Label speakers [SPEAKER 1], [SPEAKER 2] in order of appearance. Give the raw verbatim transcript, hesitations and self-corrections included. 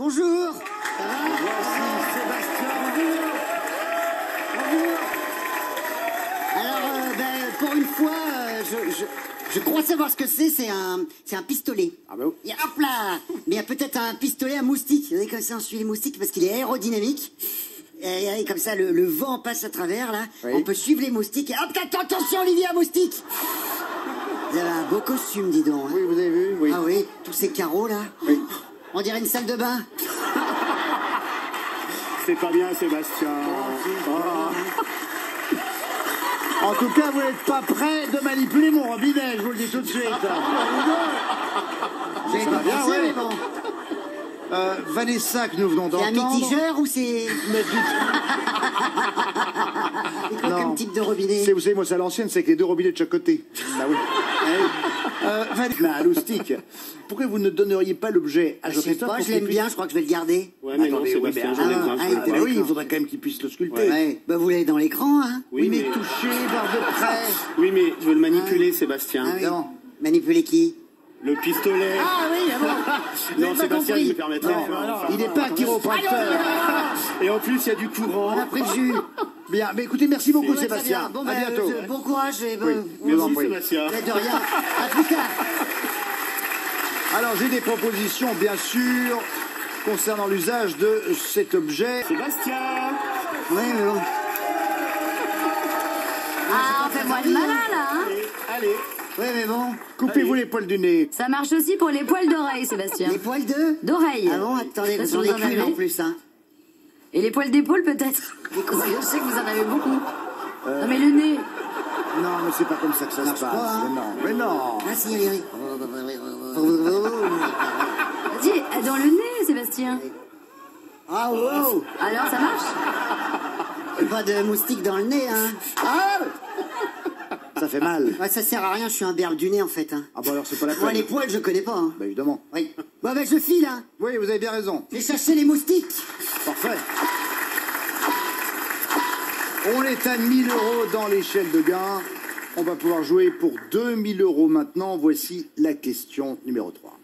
[SPEAKER 1] Bonjour.
[SPEAKER 2] Voici Sébastien.
[SPEAKER 1] Bonjour. Alors, euh, ben, pour une fois, euh, je, je, je crois savoir ce que c'est. C'est un, c'est un pistolet.
[SPEAKER 2] Ah ben oui.
[SPEAKER 1] Et hop là. Mais il y a peut-être un pistolet à moustique. Vous savez, comme ça, on suit les moustiques parce qu'il est aérodynamique. Et, et comme ça, le, le vent passe à travers, là.
[SPEAKER 2] Oui.
[SPEAKER 1] On peut suivre les moustiques. Et hop, attention, Olivier, à moustique. Vous avez un beau costume, dis donc. Hein.
[SPEAKER 2] Oui, vous avez vu, oui.
[SPEAKER 1] Ah oui, tous ces carreaux, là.
[SPEAKER 2] Oui.
[SPEAKER 1] On dirait une salle de bain.
[SPEAKER 3] C'est pas bien, Sébastien.
[SPEAKER 2] En tout cas, vous n'êtes pas prêt de manipuler mon robinet, je vous le dis tout de suite.
[SPEAKER 1] J'ai
[SPEAKER 2] Ça va
[SPEAKER 1] pas
[SPEAKER 2] bien,
[SPEAKER 1] pensé,
[SPEAKER 2] ouais.
[SPEAKER 1] mais bon.
[SPEAKER 2] Euh, Vanessa, que nous venons
[SPEAKER 1] C'est un
[SPEAKER 2] d'entendre...
[SPEAKER 1] mitigeur ou c'est...
[SPEAKER 2] Mais
[SPEAKER 1] C'est quoi
[SPEAKER 2] Non.
[SPEAKER 1] comme type de robinet?
[SPEAKER 2] C'est, vous savez, moi, c'est à l'ancienne, c'est avec les deux robinets de chaque côté. Bah oui. Euh, Vanessa, à l'oustique, pourquoi vous ne donneriez pas l'objet à
[SPEAKER 1] Je sais
[SPEAKER 2] Jean-Christophe
[SPEAKER 1] pas,
[SPEAKER 2] pour
[SPEAKER 1] je
[SPEAKER 2] qu'il
[SPEAKER 1] l'aime
[SPEAKER 2] puisse-
[SPEAKER 1] bien, je crois que je vais le garder.
[SPEAKER 3] Ouais, mais non,
[SPEAKER 2] Attendez, oui,
[SPEAKER 3] Sébastien,
[SPEAKER 2] mais-
[SPEAKER 3] j'en ai
[SPEAKER 1] ah,
[SPEAKER 3] besoin.
[SPEAKER 1] ah,
[SPEAKER 3] je veux le
[SPEAKER 1] ah,
[SPEAKER 2] Ah
[SPEAKER 3] voir.
[SPEAKER 2] oui, il faudrait quand même qu'il puisse le sculpter.
[SPEAKER 1] Ouais. Bah vous l'avez dans l'écran, hein?
[SPEAKER 3] Oui,
[SPEAKER 2] Oui, mais
[SPEAKER 3] mais...
[SPEAKER 2] toucher, voir de près.
[SPEAKER 3] oui, mais je veux le manipuler, Sébastien.
[SPEAKER 1] Ah oui.
[SPEAKER 2] Non.
[SPEAKER 1] Manipuler qui?
[SPEAKER 3] Le pistolet.
[SPEAKER 1] Ah oui, ah bon. Vous
[SPEAKER 3] non,
[SPEAKER 1] avez pas
[SPEAKER 3] Sébastien,
[SPEAKER 1] compris.
[SPEAKER 3] je me permettrai.
[SPEAKER 2] Non, il n'est pas chiropracteur.
[SPEAKER 3] Et en plus, il y a du courant.
[SPEAKER 1] On a pris le jus.
[SPEAKER 2] Bien, mais écoutez, merci beaucoup,
[SPEAKER 1] Ouais, très
[SPEAKER 2] Sébastien.
[SPEAKER 1] bien. Bon,
[SPEAKER 2] à
[SPEAKER 1] bah,
[SPEAKER 2] bientôt.
[SPEAKER 1] euh, bon courage et bon...
[SPEAKER 2] Oui, je vous en
[SPEAKER 3] Merci,
[SPEAKER 2] prie.
[SPEAKER 3] Sébastien.
[SPEAKER 1] Mais de rien. À plus tard.
[SPEAKER 2] Alors, j'ai des propositions, bien sûr, concernant l'usage de cet objet.
[SPEAKER 3] Sébastien.
[SPEAKER 1] Oui, mais bon.
[SPEAKER 4] Ah, fais-moi le malin, là, hein.
[SPEAKER 3] Allez, allez.
[SPEAKER 1] Oui, mais bon.
[SPEAKER 2] Coupez-vous les poils du nez.
[SPEAKER 4] Ça marche aussi pour les poils d'oreille, Sébastien.
[SPEAKER 1] Les poils de...
[SPEAKER 4] D'oreille.
[SPEAKER 1] Ah bon, attendez,
[SPEAKER 4] Ça,
[SPEAKER 1] j'en
[SPEAKER 4] vous
[SPEAKER 1] ai
[SPEAKER 4] en
[SPEAKER 1] qu'une
[SPEAKER 4] avez
[SPEAKER 1] en plus, hein.
[SPEAKER 4] Et les poils d'épaule, peut-être. Parce que je sais que vous en avez beaucoup. Non, mais le nez.
[SPEAKER 2] Non, mais c'est pas comme ça que ça se
[SPEAKER 1] marche
[SPEAKER 2] passe.
[SPEAKER 1] pas, hein.
[SPEAKER 2] Mais non, mais non.
[SPEAKER 1] Ah si, oui, oui.
[SPEAKER 4] Vas-y, dans le nez, Sébastien.
[SPEAKER 1] Ah, wow.
[SPEAKER 4] Alors, ça marche?
[SPEAKER 1] Pas de moustique dans le nez, hein. Ah,
[SPEAKER 2] Ça fait mal.
[SPEAKER 1] ouais, ça sert à rien, je suis un berbe du nez, en fait, hein.
[SPEAKER 2] Ah bon, alors c'est pas la
[SPEAKER 1] Moi,
[SPEAKER 2] peine.
[SPEAKER 1] les poils, je connais pas, hein.
[SPEAKER 2] Bah évidemment.
[SPEAKER 1] Oui. Bon, ben, je file, hein.
[SPEAKER 2] Oui, vous avez bien raison.
[SPEAKER 1] J'ai cherché les moustiques.
[SPEAKER 2] Parfait. On est à mille euros dans l'échelle de gain. On va pouvoir jouer pour deux mille euros maintenant. Voici la question numéro trois.